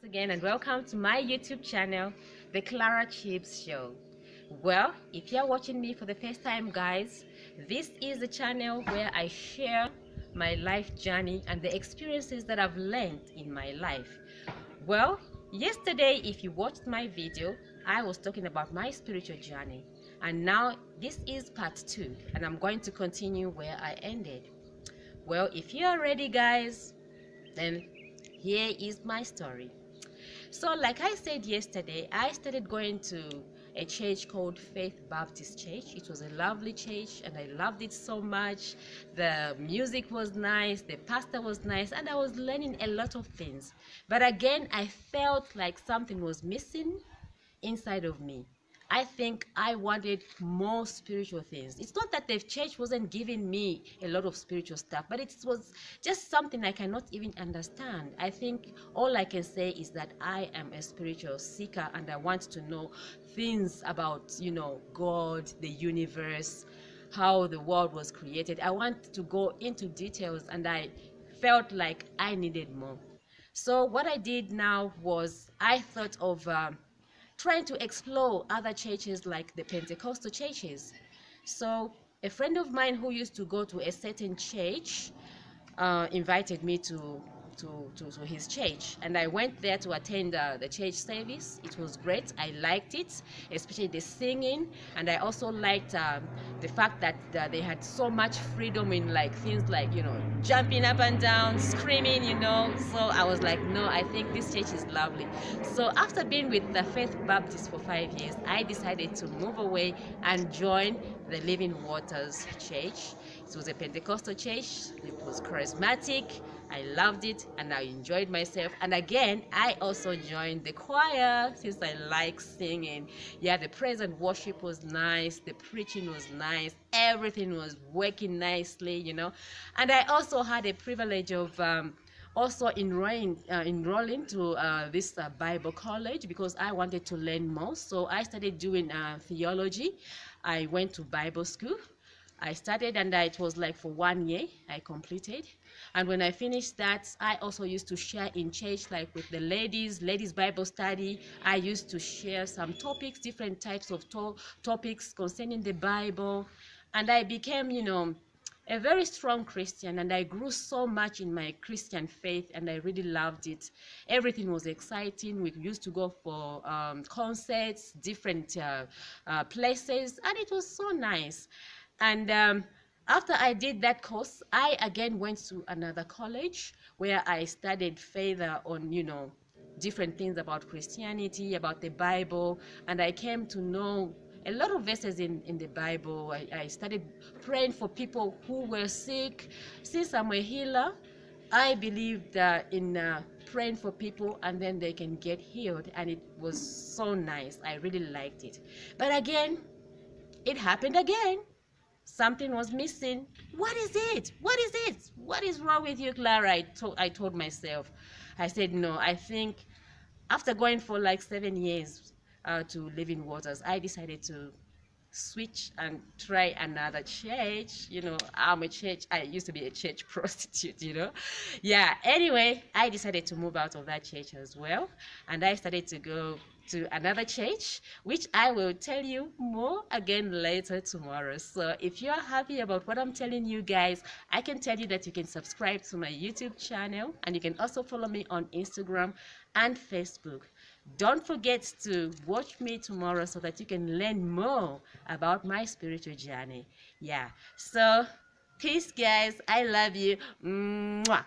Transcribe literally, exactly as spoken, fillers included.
again and welcome to my YouTube channel, The Clara Chips Show. Well, if you're watching me for the first time, guys, this is the channel where I share my life journey and the experiences that I've learned in my life. Well, yesterday, if you watched my video, I was talking about my spiritual journey, and now this is part two, and I'm going to continue where I ended. Well, if you're ready, guys, then here is my story. So like I said yesterday, I started going to a church called Faith Baptist Church. It was a lovely church and I loved it so much. The music was nice, the pastor was nice, and I was learning a lot of things. But again, I felt like something was missing inside of me. I think I wanted more spiritual things. It's not that the church wasn't giving me a lot of spiritual stuff, but it was just something I cannot even understand. I think all I can say is that I am a spiritual seeker and I want to know things about, you know, God, the universe, how the world was created. I want to go into details and I felt like I needed more. So what I did now was I thought of um, trying to explore other churches like the Pentecostal churches. So a friend of mine who used to go to a certain church uh, invited me to, to, to, to his church, and I went there to attend uh, the church service. It was great. I liked it, especially the singing, and I also liked um, the fact that uh, they had so much freedom in like things like, you know, jumping up and down, screaming, you know. So I was like, no, I think this church is lovely. So after being with the Faith Baptist for five years, I decided to move away and join the Living Waters Church. It was a Pentecostal church. It was charismatic. I loved it and I enjoyed myself. And again, I also joined the choir since I like singing. Yeah, the praise and worship was nice. The preaching was nice. Everything was working nicely, you know. And I also had a privilege of um, also enrolling, uh, enrolling to uh, this uh, Bible college because I wanted to learn more. So I started doing uh, theology. I went to Bible school. I started and it was like for one year I completed, and when I finished that, I also used to share in church, like with the ladies ladies Bible study. I used to share some topics, different types of to topics concerning the Bible, and I became, you know, a very strong Christian, and I grew so much in my Christian faith and I really loved it. Everything was exciting. We used to go for um, concerts, different uh, uh, places, and it was so nice. And um, after I did that course, I again went to another college where I studied further on, you know, different things about Christianity, about the Bible, and I came to know a lot of verses in, in the Bible. I, I started praying for people who were sick. Since I'm a healer, I believed uh, in uh, praying for people and then they can get healed, and it was so nice. I really liked it. But again, it happened again. Something was missing. What is it? What is it? What is wrong with you, Clara? I, to I told myself. I said, no, I think after going for like seven years uh, to Living Waters, I decided to switch and try another church. You know, I'm a church, I used to be a church prostitute, you know. Yeah, anyway, I decided to move out of that church as well, and I started to go to another church, which I will tell you more again later tomorrow. So if you're happy about what I'm telling you guys, I can tell you that you can subscribe to my YouTube channel, and you can also follow me on Instagram and Facebook. Don't forget to watch me tomorrow so that you can learn more about my spiritual journey. Yeah, so peace, guys. I love you. Mwah.